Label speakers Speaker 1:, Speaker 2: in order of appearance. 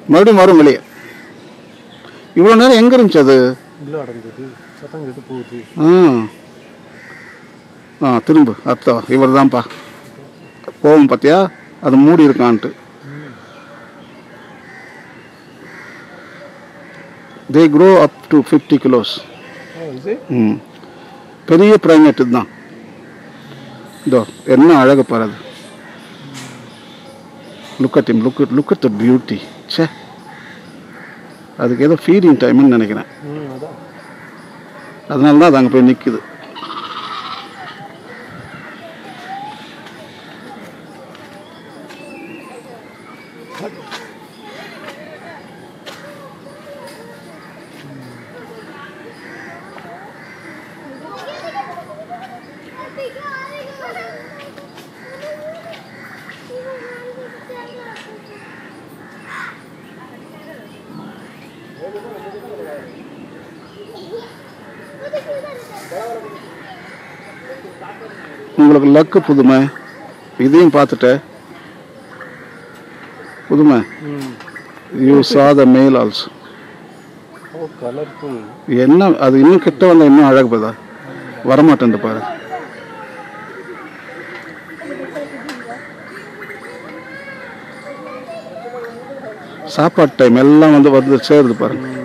Speaker 1: மறுபடியும் வரும் வெளியே. இவ்வளோ நேரம் எங்கே இருந்துச்சு அது? திரும்ப அத்தா இவர் தான்ப்பா போகும் பார்த்தியா, அது மூடி இருக்கான்ட்டு. They grow up to 50 kilos. பெரிய பிரைமேட் தான். இதோ என்ன அழகு பாருது. Look at him, look at the beauty. சே, அதுக்கு ஏதோ ஃபீடிங் டைம்னு நினைக்கிறேன். அதனால தான் அது அங்கே போய் நிற்குது. உங்களுக்கு லக்கு புதுமை. இதையும் பார்த்துட்ட புதுமை. You saw the male also. என்ன அது இன்னும் கிட்ட வந்தா இன்னும் அழகு போதா, வரமாட்டேன் பாரு. சாப்பாடு டைம் எல்லாம் வந்து சேருது பாருங்க.